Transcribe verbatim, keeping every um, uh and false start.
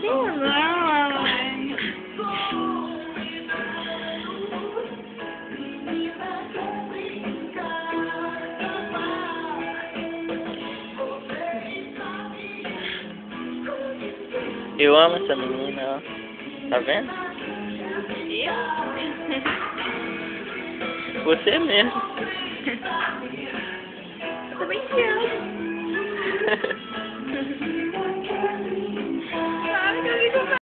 mamãe. Eu amo essa menina, ó. Tá vendo? Você mesmo. Eu também te amo.